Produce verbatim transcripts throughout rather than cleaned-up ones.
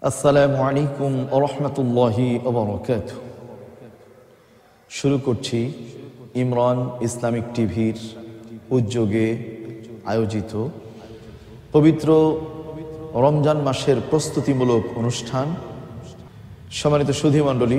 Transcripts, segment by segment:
আসসালামু আলাইকুম ওয়া রাহমাতুল্লাহি ওয়া বারাকাতুহু। শুরু করছি ইমরান ইসলামিক টিভির উদ্যোগে আয়োজিত পবিত্র রমজান মাসের প্রস্তুতিমূলক অনুষ্ঠান। সম্মানিত সুধীমণ্ডলী,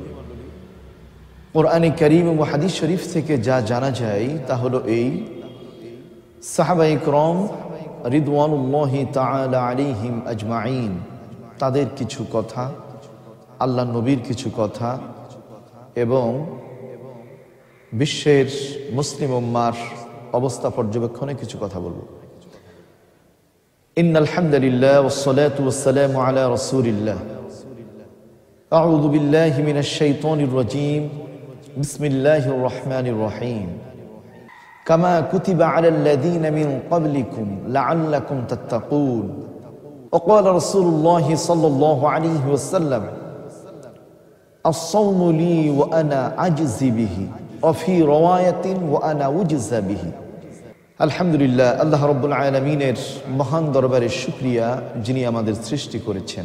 কোরআনে কারীম ও হাদিস শরীফ থেকে যা জানা যায় তা হলো এই: সাহাবায়ে কিরাম রিদওয়ানুল্লাহি তাআলা আলাইহিম আজমাইন, তাদের কিছু কথা, আল্লাহ নবীর কিছু কথা এবং বিশ্বের মুসলিম উম্মার অবস্থা পর্যবেক্ষণে কিছু কথা বলবো। ইন্নাল হামদুলিল্লাহ ওয়াসসালাতু ওয়াসসালামু আলা রাসূলিল্লাহ। আউযু বিল্লাহি মিনাশ শাইতানির রাজীম। বিসমিল্লাহির রাহমানির রহিম। কামা কুতিবা আলাল্লাযীনা মিন ক্বাবলিকুম লাআল্লাকুম তাত্তাকুন। وقال رسول الله صلى الله عليه وسلم: الصوم لي وأنا أجزي به وفي رواية وأنا أجزى به। আলহামদুলিল্লাহ, আল্লাহ রাব্বুল আলামিনের মহান দরবারে শুকরিয়া, যিনি আমাদের সৃষ্টি করেছেন।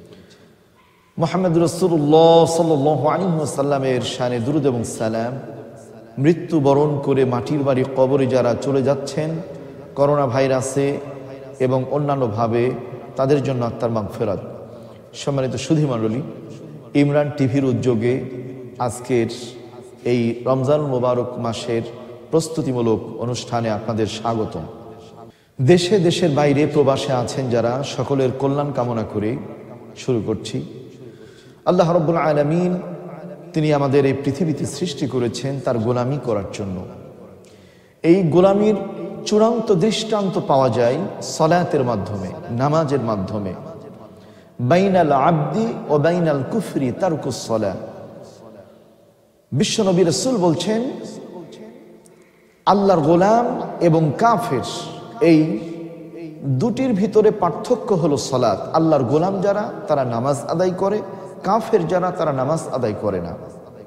মুহাম্মদ রাসূলুল্লাহ সাল্লাল্লাহু আলাইহি ওয়াসাল্লামের শানে দুরূদ এবং সালাম। মৃত্যুবরণ করে মাটির বাড়ি কবরে যারা চলে যাচ্ছেন করোনা ভাইরাসে এবং অন্যান্যভাবে, তাদের জন্য আত্মার মাগফিরাত। সম্মানিত সুধীমণ্ডলী, ইমরান টিভির উদ্যোগে আজকের এই রমজান মুবারক মাসের প্রস্তুতিমূলক অনুষ্ঠানে আপনাদের স্বাগতম। দেশে দেশের বাইরে প্রবাসে আছেন যারা, সকলের কল্যাণ কামনা করে শুরু করছি। আল্লাহ রাব্বুল আলামিন তিনি আমাদের এই পৃথিবীতে সৃষ্টি করেছেন তার গোলামি করার জন্য। এই গোলামির চূড়ান্ত দৃষ্টান্ত পাওয়া যায় সালাতের মাধ্যমে, নামাজের মাধ্যমে। বাইনাল আবদি ও বাইনাল কুফরি তারকুস সালাহ। বিশ্বনবী রাসূল বলছেন, আল্লাহর গোলাম এবং কাফের এই দুটির ভিতরে পার্থক্য হলো সালাত। আল্লাহর গোলাম যারা তারা নামাজ আদায় করে, কাফের যারা তারা নামাজ আদায় করে না।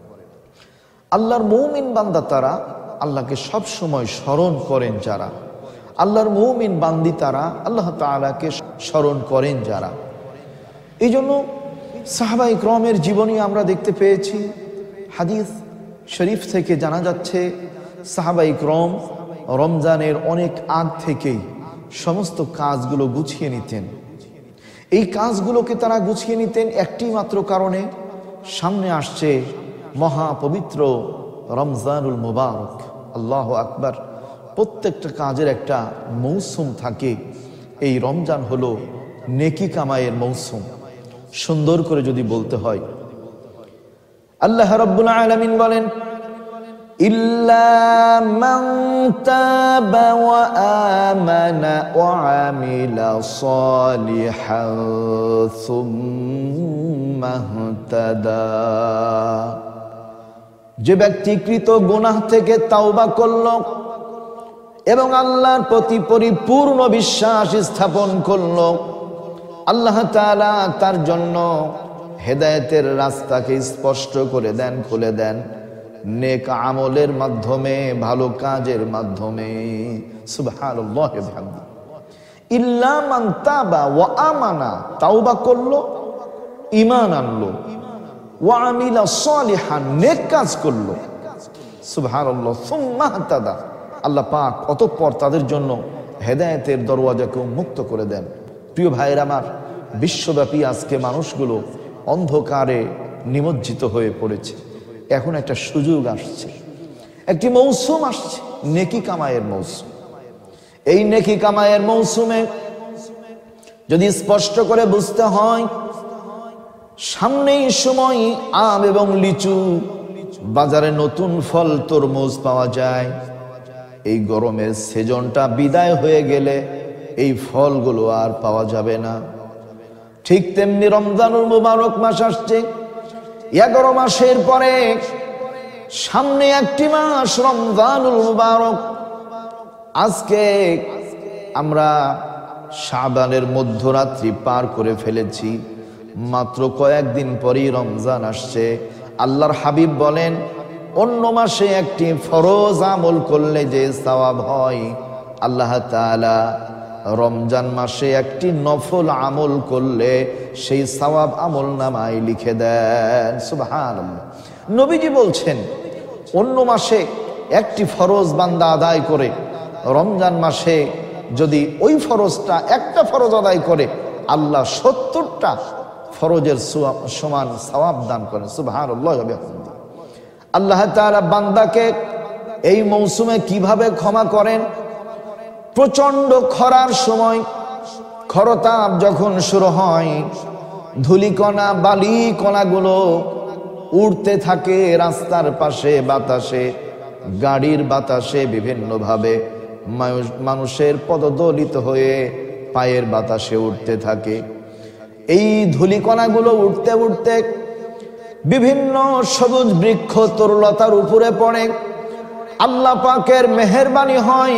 আল্লাহর মুমিন বান্দা তারা আল্লাহকে সব সময় স্মরণ করেন যারা, আল্লাহর মুমিন বান্দি তারা আল্লাহ তাআলাকে স্মরণ করেন যারা। এই জন্য সাহাবায়ে কিরামের জীবনী আমরা দেখতে পেয়েছি। হাদিস শরীফ থেকে জানা যাচ্ছে সাহাবায়ে কিরাম রমজানের অনেক আগ থেকেই সমস্ত কাজগুলো গুছিয়ে নিতেন। এই কাজগুলোকে তারা গুছিয়ে নিতেন একটি মাত্র কারণে, সামনে আসছে মহা পবিত্র রমজানুল মুবারক। আল্লাহু আকবার। প্রত্যেকটা কাজের একটা মৌসুম থাকে। এই রমজান হলো নেকি কামাইয়ের মৌসুম। সুন্দর করে যদি বলতে হয়, আল্লাহ রাব্বুল আলামিন বলেন, ইল্লা মান তাবা ওয়া আমানা ওয়া আমিলা সালিহান সুম্মা ইহতাদা। যে ব্যক্তি কৃত গুনাহ থেকে তাওবা করল এবং আল্লাহর প্রতি পরিপূর্ণ বিশ্বাস স্থাপন করল, আল্লাহ তাআলা তার জন্য হেদায়েতের রাস্তাকে স্পষ্ট করে দেন, খুলে দেন নেক আমলের মাধ্যমে, ভালো কাজের মাধ্যমে। সুবহানাল্লাহ ওয়া বিহামদিহি। ইল্লা মান তাবা ওয়া আমানা, তাওবা করলো, ঈমান আনলো, ওয়া আমিলা সালিহান, নেক কাজ করলো। সুবহানাল্লাহ। সুম্মা ইহতাদা, আল্লাহ পাক অতঃপর তাদের জন্য হেদায়েতের দরওয়াজাকে উন্মুক্ত করে দেন। প্রিয় ভাইয়ের আমার, বিশ্বব্যাপী আজকে মানুষগুলো অন্ধকারে নিমজ্জিত হয়ে পড়েছে। এখন একটা সুযোগ আসছে, একটি মৌসুম আসছে, নেকি কামাইয়ের মৌসুম। এই নেকি কামাইয়ের মৌসুমে যদি স্পষ্ট করে বুঝতে হয়, সামনেই সময় আম এবং লিচু, বাজারে নতুন ফল তরমুজ পাওয়া যায়। এই গরমের সিজনটা বিদায় হয়ে গেলে এই ফলগুলো আর পাওয়া যাবে না। ঠিক তেমনি রমজানুল মুবারক মাস আসছে। এগারো মাসের পরে সামনে একটি মাস রমজানুল মুবারক। আজকে আমরা শাবানের মধ্যরাত্রি পার করে ফেলেছি, মাত্র কয়েকদিন পরেই রমজান আসছে। আল্লাহর হাবিব বলেন, অন্য মাসে একটি ফরজ আমল করলে যে সওয়াব হয়, আল্লাহ তাআলা রমজান মাসে একটি নফল আমল করলে সেই সওয়াব আমল নামায় লিখে দেন। সুবহানাল্লাহ। নবীজি বলছেন, অন্য মাসে একটি ফরজ বান্দা আদায় করে, রমজান মাসে যদি ওই ফরজটা একটা ফরজ আদায় করে, আল্লাহ সত্তরটা ফরজের সমান সওয়াব দান করেন। সুবহানাল্লাহ। আল্লাহ তাআলা বান্দাকে এই মৌসুমে কিভাবে ক্ষমা করেন? প্রচন্ড খরার সময়, খরতাপ যখন শুরু হয়, ধূলিকণা বালি কণাগুলো উড়তে থাকে রাস্তার পাশে, বাতাসে, গাড়ির বাতাসে, বিভিন্নভাবে মানুষের পদদলিত হয়ে পায়ের বাতাসে উঠতে থাকে। এই ধূলিকণাগুলো উঠতে উঠতে বিভিন্ন সবুজ বৃক্ষ তরুলতার উপরে পড়ে। আল্লাহ পাকের মেহেরবানি হয়।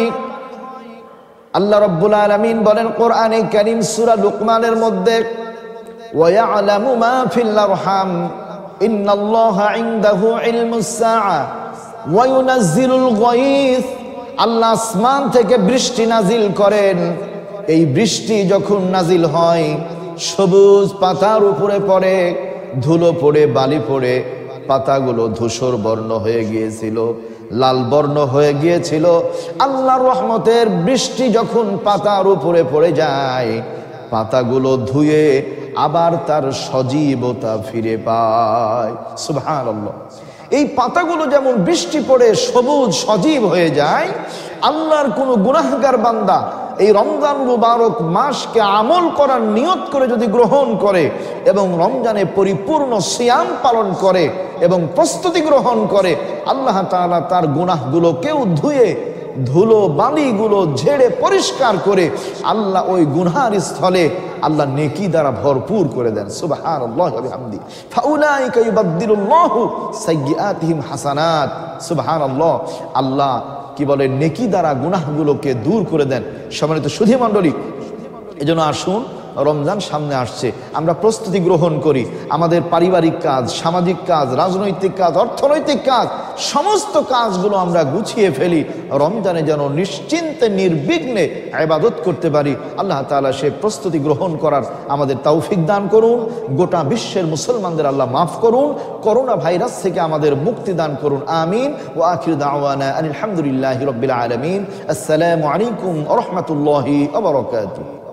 আল্লাহ রাব্বুল আলামিন বলেন কোরআনে কারীম সূরা লুকমানের মধ্যে, ওয়া ইয়ালামু মা ফিল আরহাম ইন্নাল্লাহা ইনদাহু ইলমুস সাআ ওয়া ইউনাজ্জিলুল গায়স। আল্লাহ আসমান থেকে বৃষ্টি নাজিল করেন। এই বৃষ্টি যখন নাজিল হয়, সবুজ পাতার উপরে পড়ে, ধুলো পড়ে, বালি পড়ে, পাতাগুলো ধূসর বর্ণ হয়ে গিয়েছিল, লাল বর্ণ হয়ে গিয়েছিল। আল্লাহর রহমতের বৃষ্টি যখন পাতার উপরে পড়ে যায়, পাতাগুলো ধুয়ে আবার তার সজীবতা ফিরে পায়। সুবহানাল্লাহ। এই পাতাগুলো যেমন বৃষ্টি পড়ে সবুজ সজীব হয়ে যায়, আল্লাহর কোন গুনাহগার বান্দা এই রমজান মুবারক মাসকে আমল করার নিয়ত করে যদি গ্রহণ করে এবং রমজানে পরিপূর্ণ সিয়াম পালন করে এবং প্রস্তুতি গ্রহণ করে, আল্লাহ তাআলা তার গুনাহগুলোকেও ধুয়ে ধুলো বালিগুলো ঝেড়ে পরিষ্কার করে আল্লাহ ওই গুনহার স্থলে আল্লাহ নেকি দ্বারা ভরপুর করে দেন। সুবহানাল্লাহি ওয়া বিহামদিহি ফাউলাইকা ইউবাদদিলুল্লাহু সাইয়্যাতিহিম হাসানাত। সুবহানাল্লাহ। আল্লাহ কি বলে, নেকি দ্বারা গুনাহগুলোকে দূর করে দেন। সম্মানিত সুধী মণ্ডলী, এজন্য আসুন, রমজান সামনে আসছে, আমরা প্রস্তুতি গ্রহণ করি। আমাদের পারিবারিক কাজ, সামাজিক কাজ, রাজনৈতিক কাজ, অর্থনৈতিক কাজ, সমস্ত কাজগুলো আমরা গুছিয়ে ফেলি, রমজানে যেন নিশ্চিন্তে নির্বিঘ্নে ইবাদত করতে পারি। আল্লাহ তাআলা সে প্রস্তুতি গ্রহণ করার আমাদের তৌফিক দান করুন। গোটা বিশ্বের মুসলমানদের আল্লাহ মাফ করুন। করোনা ভাইরাস থেকে আমাদের মুক্তি দান করুন। আমিন। ওয়া আখিরু দাওয়ানা আলহামদুলিল্লাহি রাব্বিল আলামিন। আসসালামু আলাইকুম ওয়া রাহমাতুল্লাহি ওয়া বারাকাতুহু।